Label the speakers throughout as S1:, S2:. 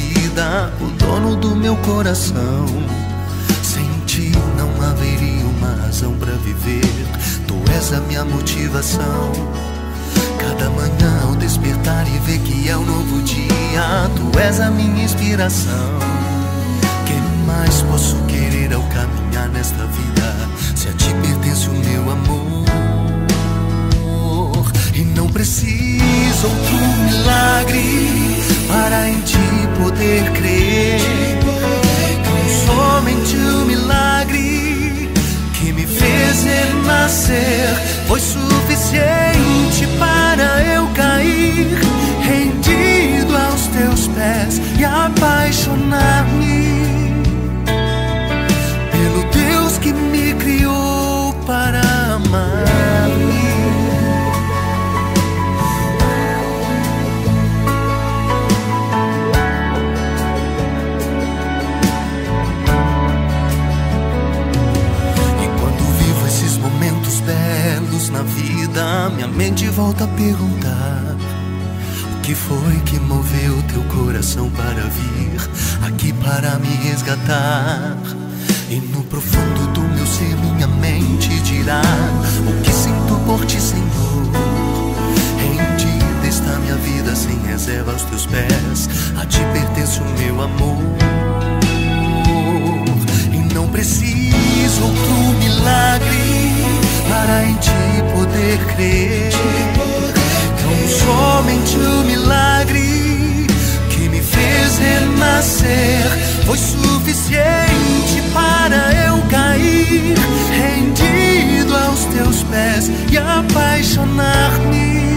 S1: vida, o dono do meu coração. Sem ti não haveria uma razão pra viver. Tu és a minha motivação. Cada manhã ao despertar e ver que é um novo dia, tu és a minha inspiração. Que mais posso querer ao caminhar nesta vida, se a ti pertence o meu amor? E não preciso outro milagre para em ti poder crer. Tão somente o milagre que me fez renascer foi suficiente para eu cair rendido aos teus pés e apaixonar-me pelo Deus que me criou para amar-me. Belos na vida, minha mente volta a perguntar: o que foi que moveu teu coração para vir aqui para me resgatar? E no profundo do meu ser minha mente dirá: o que sinto por ti, Senhor? Rendida está minha vida sem reserva aos teus pés, a ti pertence o meu amor. E não preciso outro milagre para em ti poder crer. Tão somente o milagre que me fez renascer foi suficiente para eu cair rendido aos teus pés e apaixonar-me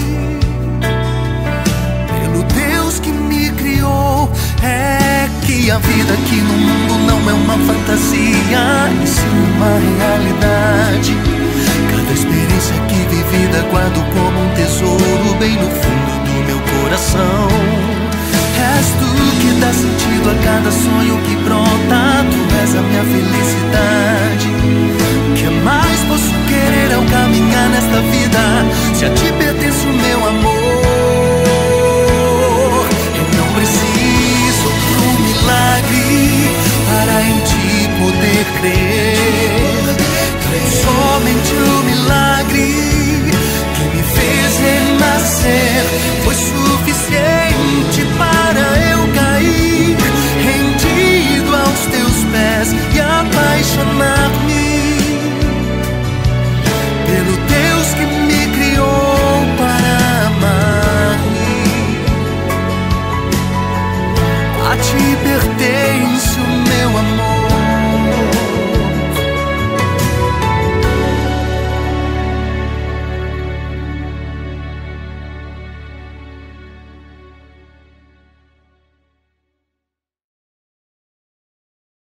S1: pelo Deus que me criou. É que a vida aqui no mundo não é uma fantasia, e sim uma realidade. Cada experiência aqui vivida guardo como um tesouro bem no fundo do meu coração. És tu que dá sentido a cada sonho que